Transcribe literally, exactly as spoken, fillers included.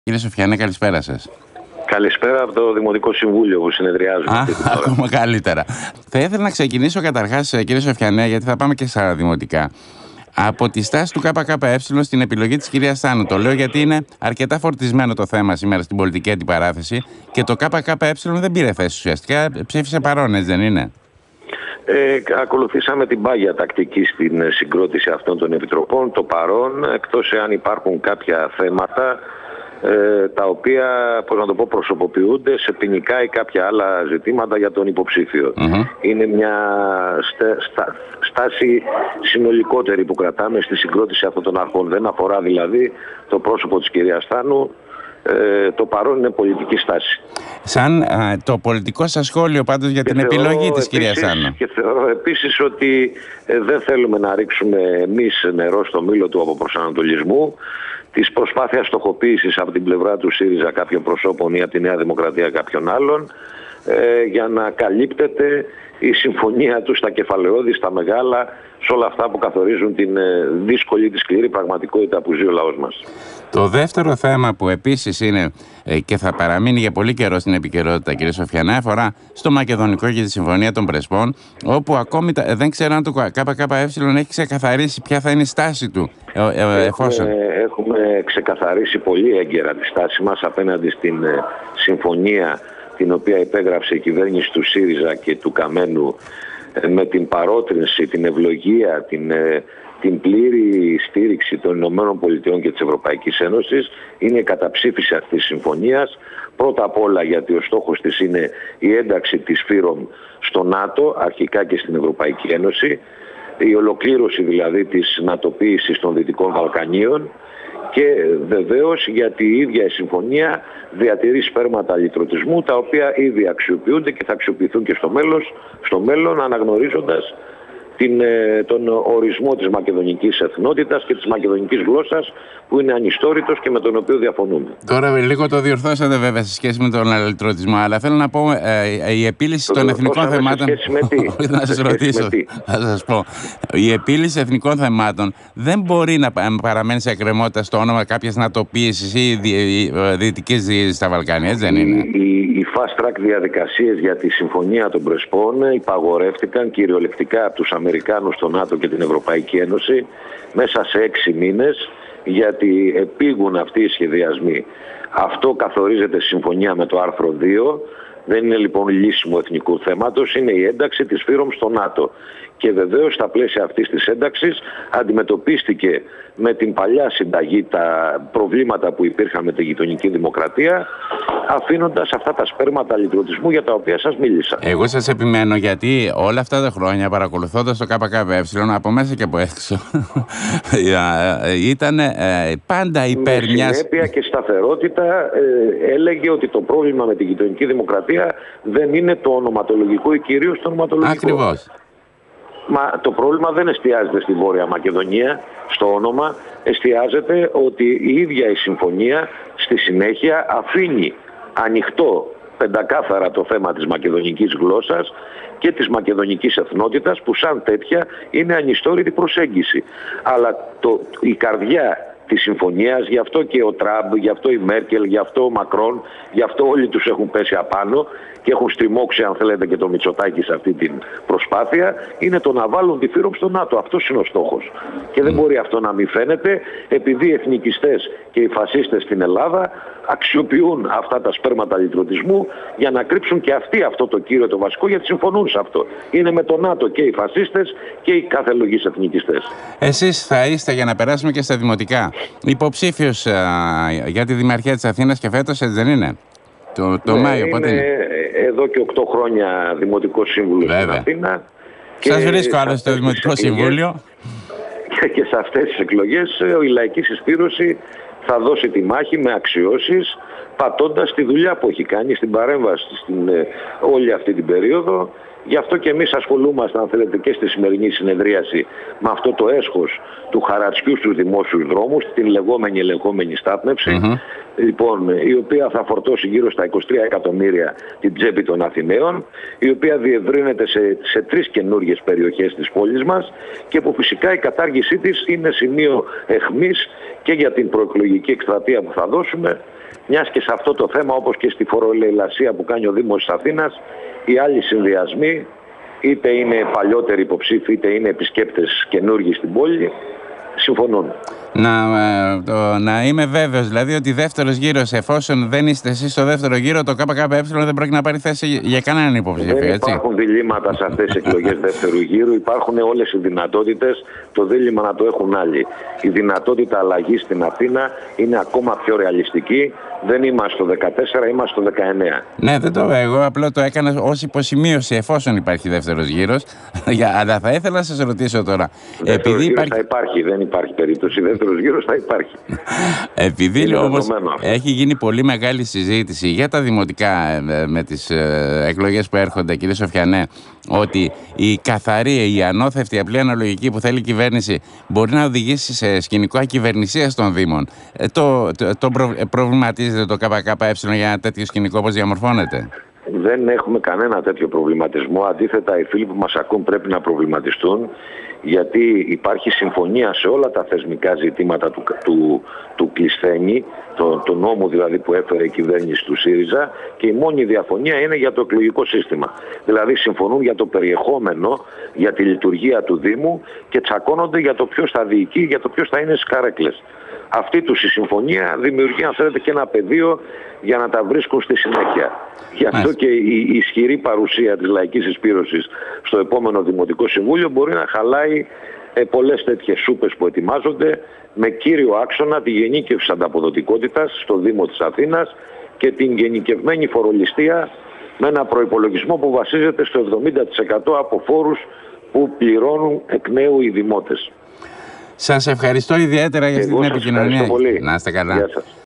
Κύριε Σοφιανέ, καλησπέρα σας. Καλησπέρα από το Δημοτικό Συμβούλιο που συνεδριάζουμε. Α, ακόμα καλύτερα. Θα ήθελα να ξεκινήσω καταρχάς, κύριε Σοφιανέ, γιατί θα πάμε και στα δημοτικά, από τη στάση του ΚΚΕ στην επιλογή της κυρίας Θάνου. Το λέω γιατί είναι αρκετά φορτισμένο το θέμα σήμερα στην πολιτική αντιπαράθεση και το ΚΚΕ δεν πήρε θέση ουσιαστικά, ψήφισε παρόν, έτσι δεν είναι? Ε, ακολουθήσαμε την πάγια τακτική στην συγκρότηση αυτών των επιτροπών, το παρόν, εκτός εάν υπάρχουν κάποια θέματα ε, τα οποία, πώς να το πω, προσωποποιούνται σε ποινικά ή κάποια άλλα ζητήματα για τον υποψήφιο. Mm-hmm. Είναι μια στε, στα, στάση συνολικότερη που κρατάμε στη συγκρότηση αυτών των αρχών. Δεν αφορά δηλαδή το πρόσωπο της κυρίας Θάνου. Ε, το παρόν είναι πολιτική στάση. Σαν α, το πολιτικό σας σχόλιο πάντως για και την επιλογή της κυρίας Θάνου. Και θεωρώ επίσης ότι ε, δεν θέλουμε να ρίξουμε εμείς νερό στο μήλο του αποπροσανατολισμού, της προσπάθειας στοχοποίησης από την πλευρά του ΣΥΡΙΖΑ κάποιων προσώπων ή από τη Νέα Δημοκρατία κάποιων άλλων, ε, για να καλύπτεται η συμφωνία του στα κεφαλαιώδη, στα μεγάλα, σε όλα αυτά που καθορίζουν την ε, δύσκολη, τη σκληρή πραγματικότητα που ζει ο λαός μας. Το δεύτερο θέμα που επίσης είναι ε, και θα παραμείνει για πολύ καιρό στην επικαιρότητα, κύριε Σοφιανέ, αφορά στο Μακεδονικό και τη Συμφωνία των Πρεσπών, όπου ακόμη τα, δεν ξέρω αν το ΚΚΕ έχει ξεκαθαρίσει ποια θα είναι η στάση του ε, ε, εφόσον. Έχουμε, έχουμε ξεκαθαρίσει πολύ έγκαιρα τη στάση μας απέναντι στην ε, συμφωνία την οποία υπέγραψε η κυβέρνηση του ΣΥΡΙΖΑ και του Καμένου, ε, με την παρότρινση, την ευλογία, την... Ε, την πλήρη στήριξη των Ηνωμένων Πολιτειών και της Ευρωπαϊκής Ένωσης. Είναι η καταψήφιση αυτής της συμφωνίας. Πρώτα απ' όλα γιατί ο στόχος της είναι η ένταξη της ΦΥΡΟΜ στο ΝΑΤΟ, αρχικά και στην Ευρωπαϊκή Ένωση, η ολοκλήρωση δηλαδή της νατοποίησης των Δυτικών Βαλκανίων και βεβαίως γιατί η ίδια η συμφωνία διατηρεί σπέρματα λυτρωτισμού, τα οποία ήδη αξιοποιούνται και θα αξιοποιηθούν και στο μέλλον, στο μέλλον αναγνωρίζοντας Την, τον ορισμό της μακεδονικής εθνότητας και της μακεδονικής γλώσσας που είναι ανιστόρητος και με τον οποίο διαφωνούμε. Τώρα λίγο το διορθώσατε βέβαια σε σχέση με τον αλυτρωτισμό, αλλά θέλω να πω ε, η επίλυση το των εθνικών θεμάτων... Σε σχέση με τι? να σας ρωτήσω, θα σας πω. Η επίλυση εθνικών θεμάτων δεν μπορεί να παραμένει σε εκκρεμότητα στο όνομα κάποιας νατοποίησης ή δυτικής διείσδυσης στα Βαλκάνια, έτσι δεν είναι? Οι, οι fast track διαδικασίες για τη Συμφωνία των Πρεσπών υπαγορεύτηκαν κυριολεκτικά από τους Αμερικάνους, στο ΝΑΤΟ και την Ευρωπαϊκή Ένωση μέσα σε έξι μήνες, γιατί επήγουν αυτοί οι σχεδιασμοί. Αυτό καθορίζεται στη συμφωνία με το άρθρο δύο. Δεν είναι λοιπόν λύσιμο εθνικού θέματος, είναι η ένταξη της ΦΥΡΟΜ στο ΝΑΤΟ. Και βεβαίως στα πλαίσια αυτής της ένταξης αντιμετωπίστηκε με την παλιά συνταγή τα προβλήματα που υπήρχαν με τη γειτονική δημοκρατία, αφήνοντας αυτά τα σπέρματα λυτρωτισμού για τα οποία σας μίλησα. Εγώ σας επιμένω γιατί όλα αυτά τα χρόνια παρακολουθώντας το ΚΚΕ από μέσα και από έξω ήταν ε, πάντα υπέρ με μιας... συνέπεια και σταθερότητα ε, έλεγε ότι το πρόβλημα με τη γειτονική δημοκρατία δεν είναι το ονοματολογικό ή κυρίως το ονοματολογικό. Ακριβώς. Μα το πρόβλημα δεν εστιάζεται στη Βόρεια Μακεδονία, στο όνομα, εστιάζεται ότι η ίδια η συμφωνία στη συνέχεια αφήνει ανοιχτό πεντακάθαρα το θέμα της μακεδονικής γλώσσας και της μακεδονικής εθνότητας, που σαν τέτοια είναι ανιστόρητη προσέγγιση. Αλλά το, η καρδιά της συμφωνίας, γι' αυτό και ο Τραμπ, γι' αυτό η Μέρκελ, γι' αυτό ο Μακρόν, γι' αυτό όλοι τους έχουν πέσει απάνω και έχουν στριμώξει, αν θέλετε, και το Μητσοτάκη σε αυτή την προσπάθεια, είναι το να βάλουν τη ΦΥΡΟΜ στο ΝΑΤΟ. Αυτός είναι ο στόχος. Και δεν μπορεί αυτό να μην φαίνεται, επειδή οι εθνικιστές και οι φασίστες στην Ελλάδα αξιοποιούν αυτά τα σπέρματα λυτρωτισμού για να κρύψουν και αυτοί αυτό το κύριο το βασικό, γιατί συμφωνούν σε αυτό. Είναι με το ΝΑΤΟ και οι φασίστες και οι κάθε λογής εθνικιστές. Εσείς θα είστε, για να περάσουμε και στα δημοτικά, υποψήφιος α, για τη Δημαρχία της Αθήνας και φέτος, έτσι δεν είναι? Το, το ναι, Μάιο, πότε είναι? Εδώ και οκτώ χρόνια Δημοτικό Σύμβουλο στην Αθήνα. Σας βρίσκω άλλο στο Δημοτικό Συμβούλιο. Και, και σε αυτές τις εκλογές η λαϊκή συσπήρωση θα δώσει τη μάχη με αξιώσεις, πατώντας τη δουλειά που έχει κάνει στην παρέμβαση στην ε, όλη αυτή την περίοδο. Γι' αυτό και εμείς ασχολούμαστε, αν θέλετε, και στη σημερινή συνεδρίαση με αυτό το έσχος του χαρατσιού στους δημόσιους δρόμους, την λεγόμενη ελεγχόμενη στάθμευση, mm-hmm. λοιπόν, η οποία θα φορτώσει γύρω στα είκοσι τρία εκατομμύρια την τσέπη των Αθηναίων, η οποία διευρύνεται σε, σε τρεις καινούργιες περιοχές της πόλης μας και που φυσικά η κατάργησή της είναι σημείο αιχμής και για την προεκλογική εκστρατεία που θα δώσουμε μιας και σε αυτό το θέμα, όπως και στη φορολεηλασία που κάνει ο Δήμος της Αθήνας, οι άλλοι συνδυασμοί, είτε είναι παλιότεροι υποψήφοι, είτε είναι επισκέπτες καινούργοι στην πόλη, συμφωνούν. Να, ε, το, να είμαι βέβαιος δηλαδή ότι δεύτερος γύρος, εφόσον δεν είστε εσείς στο δεύτερο γύρο, το ΚΚΕ δεν πρόκειται να πάρει θέση για κανέναν υποψήφιο. Δεν έτσι. υπάρχουν διλήμματα σε αυτές τις εκλογές δεύτερου γύρου. Υπάρχουν όλες οι δυνατότητες. Το δίλημμα να το έχουν άλλοι. Η δυνατότητα αλλαγής στην Αθήνα είναι ακόμα πιο ρεαλιστική. Δεν είμαστε στο δεκατέσσερα, είμαστε στο δεκαεννέα. Ναι, δεν το εγώ απλά το έκανα ως υποσημείωση εφόσον υπάρχει δεύτερος γύρος. Αλλά θα ήθελα να σας ρωτήσω τώρα. Δεύτερος επειδή γύρος υπάρχει... θα υπάρχει, δεν υπάρχει περίπτωση. Δεύτερος γύρος θα υπάρχει. Επειδή όμως έχει γίνει πολύ μεγάλη συζήτηση για τα δημοτικά με τις εκλογές που έρχονται, κύριε Σοφιανέ, ότι η καθαρή, η ανώθευτη, απλή αναλογική που θέλει η κυβέρνηση μπορεί να οδηγήσει σε σκηνικό ακυβερνησίας των Δήμων. Ε, το, το, το προ, προβληματίζεται το ΚΚΕ για ένα τέτοιο σκηνικό όπως διαμορφώνεται? Δεν έχουμε κανένα τέτοιο προβληματισμό. Αντίθετα, οι φίλοι που μας ακούν πρέπει να προβληματιστούν, γιατί υπάρχει συμφωνία σε όλα τα θεσμικά ζητήματα του, του, του Κλεισθένη, το, το νόμο δηλαδή που έφερε η κυβέρνηση του ΣΥΡΙΖΑ, και η μόνη διαφωνία είναι για το εκλογικό σύστημα. Δηλαδή συμφωνούν για το περιεχόμενο, για τη λειτουργία του Δήμου και τσακώνονται για το ποιος θα διοικεί, για το ποιος θα είναι στις καρέκλες. Αυτή τους η συμφωνία δημιουργεί, αν θέλετε, και ένα πεδίο για να τα βρίσκουν στη συνέχεια. Γι' αυτό και η ισχυρή παρουσία της Λαϊκής Συσπήρωσης στο επόμενο Δημοτικό Συμβούλιο μπορεί να χαλάει ε, πολλές τέτοιες σούπες που ετοιμάζονται, με κύριο άξονα τη γενίκευση ανταποδοτικότητας στο Δήμο της Αθήνας και την γενικευμένη φορολιστία, με ένα προϋπολογισμό που βασίζεται στο εβδομήντα τοις εκατό από φόρους που πληρώνουν εκ νέου οι δημότες. Σας ευχαριστώ ιδιαίτερα για αυτή την επικοινωνία. Πολύ. Να είστε καλά. Γεια σας.